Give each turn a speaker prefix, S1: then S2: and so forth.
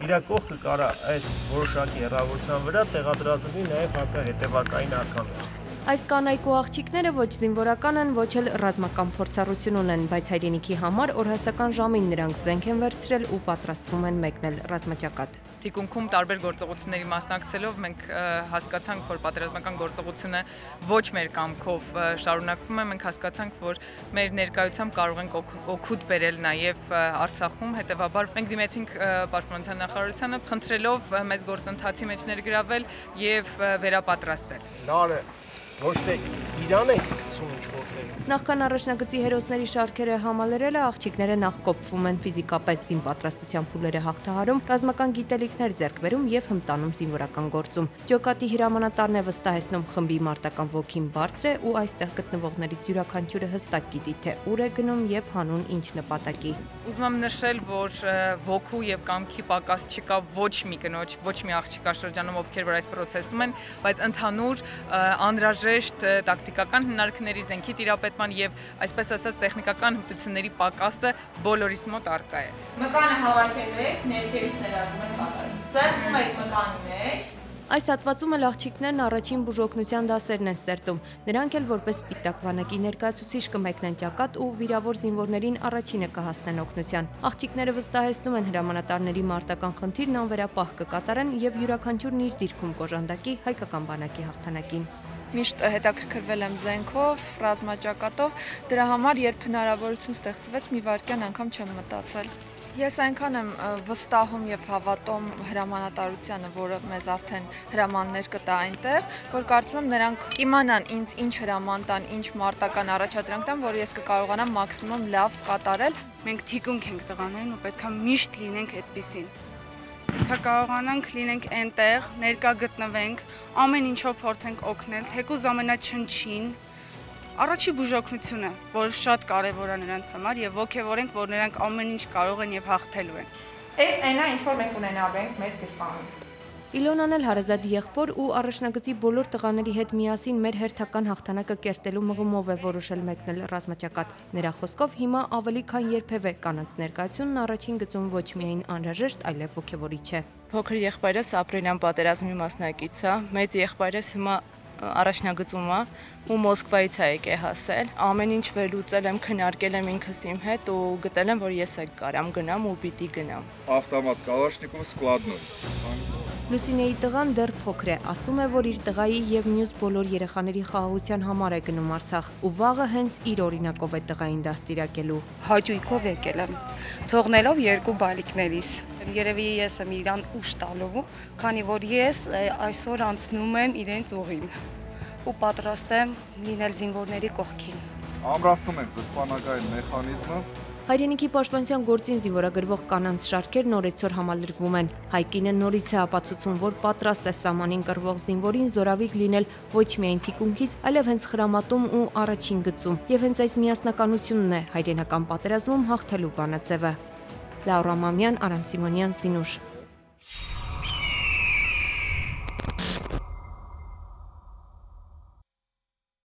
S1: իր կողքը կարա այս որոշակի հեռավորության վրա տեղադրածվի նաև հակահետևակային ականներ։
S2: Այս կանայք ու աղջիկները ոչ զինվորական են, ոչ էլ ռազմական փորձառություն ունեն, բայց հայրենիքի համար օրհասական ժամին նրանք զենք են վերցրել ու պատրաստվում են մեկնել ռազմաճակատ։
S3: Թիկունքում տարբեր գործողությունների մասնակցելով մենք հասկացանք, որ պատերազմական գործողությունը ոչ մեր կամքով շարունակվում է, մենք հասկացանք, որ մեր ներկայությամբ կարող ենք օգուտ բերել նաև Արցախում, հետևաբար մենք դիմեցինք Պաշտպանության նախարարությանը, խնդրելով մեզ գործընթացի մեջ ներգրավել եւ վերապատրաստել։
S1: Նարը ոչ թե իրան եք գցում ինչ-որտեղ։
S2: Նախքան առաջնագծի հերոսների շարքերը համալրելը աղջիկները նախ կոփվում են ֆիզիկապես զինպատրաստության փուլերը հաղթահարում, ռազմական գիտելիքներ ձեռք բերում եւ հմտանում զինվորական գործում։ Ջոկատի հրամանատարն է վստահեցնում խմբի մարտական ոգին բարձր է ու այստեղ գտնվողներից յուրաքանչյուրը հստակ գիտի թե ուր է գնում եւ հանուն ինչ նպատակի։
S3: Ուզում եմ նշել, որ ոգու եւ կամքի պակաս չկա ոչ մի կնոջ, ոչ մի աղջկա շրջանում, ովքեր որ այս process-ում են, բայց ընդհանուր անհրաժեշտ տակտիկական հնարքների զենքի տիրապետման եւ այսպես ասած տեխնիկական հմտությունների պակասը բոլորիս մոտ առկա է։
S4: Մկանը հավաքելու եք, ներքևից ներառում եք կատարում։ Սեղմում եք մկանի մեջ։
S2: Այս հատվածում էլ աղջիկներն առաջին բուժօգնության դասերն են սերտում։ Նրանք էլ որպես սպիտակ վանակի ներկայացուցիչ կմեկնեն ճակատ ու վիրավոր զինվորներին առաջինը կհասնեն օգնության։ Աղջիկները վստահեցնում են հրամանատարների մարտական խնդիրն անվերապահ կկատարեն եւ յուրաքանչյուրն իր դիրքում կոժանդակի հայկական բանակի հաղթանակին։
S5: Միշտ հետաքրքրվել եմ զենքով, ռազմաճակատով, դրա համար երբ հնարավորություն ստեղծվեց, մի վայրկյան անգամ չեմ մտածել։ Ես այնքան եմ վստահում եւ հավատում հրամանատարությանը, որը մեզ արդեն հրամաններ կտա այնտեղ, որ կարծում եմ նրանք կիմանան ինձ ինչ հրաման տան, ինչ մարտական առաջադրանք տան, որ ես կկարողանամ մաքսիմում լավ կատարել։
S6: Մենք թիկունք ենք տղաներին ու պետք է միշտ լինենք այդպիսին։ Պետք է կարողանանք լինենք այնտեղ, ներկա գտնվենք, ամեն ինչով փորձենք օգնել, թեկուզ ամենաչնչին, առաջի բուժօգնությունը, որ շատ կարևոր է նրանց համար եւ ոգեվորենք, որ նրանք ամեն ինչ կարող են եւ հաղթելու են։
S4: Այս այնա ինչ որ մենք ունենալու ենք մեր գրպանում։
S2: Իլոնան էլ հարազատ եղբոր ու առաջնագծի բոլոր տղաների հետ միասին մեր հերթական հաղթանակը կերտելու մղումով է որոշել մեկնել ռազմաճակատ։ Նրա խոսքով հիմա ավելի քան երբևէ կանանց ներկայությունն առաջին գծում ոչ միայն անհրաժեշտ, այլև ոգևորիչ է։
S5: Փոքր եղբայրս ապրիլյան պատերազմի մասնակից է, մեծ եղբայրս հիմա առաջնագծում է ու Մոսկվայից է եկել հասել։ Ամեն ինչ վերլուծել եմ, քննարկել եմ ինքս իմ հետ ու գտել եմ, որ ես էլ կարամ գնամ ու պիտի գնամ։
S7: Ավտոմատ Կալաշնիկով սկլադնոյ։
S2: Լուսինեի տղան դեռ փոքր է, ասում է, որ իր տղայի եւ մյուս բոլոր երեխաների խաղաղության համար է գնում Արցախ ու վաղը հենց իր օրինակով է տղային դաստիարակելու։
S6: Հաճույքով եկել եմ, թողնելով երկու բալիկներիս։ Երևի ես եմ իրան ուշ տալու, քանի որ ես այսօր անցնում եմ իրենց ուղին ու պատրաստ եմ լինել զինվորների կողքին։
S7: Ամրացնում ենք զսպանակային մեխանիզմը։
S2: Հայրենիքի պաշտպանության գործին զինվորագրվող կանանց շարքերն օրեցօր համալրվում են։ Հայկինը նորից է ապացուցում, որ պատրաստ է սահմանին կռվող զինվորին զորավիգ լինել ոչ միայն թիկունքից, այլև հենց խրամատում ու առաջին գծում։ Եվ հենց այս միասնականությունն է հայրենական պատերազմում հաղթելու բանաձևը։ Լաուրա Մամյան, Արամ Սիմոնյան, Զինուշ։